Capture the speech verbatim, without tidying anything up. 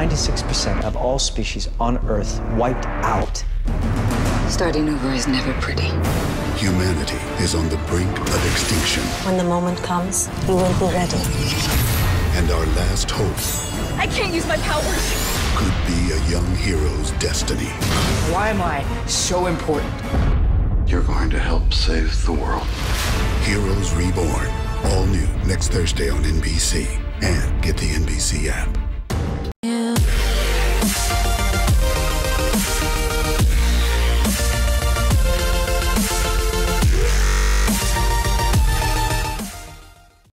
ninety-six percent of all species on Earth wiped out. Starting over is never pretty. Humanity is on the brink of extinction. When the moment comes, you will be ready. And our last hope I can't use my powers. could be a young hero's destiny. Why am I so important? You're going to help save the world. Heroes Reborn. All new next Thursday on N B C. And get the N B C app.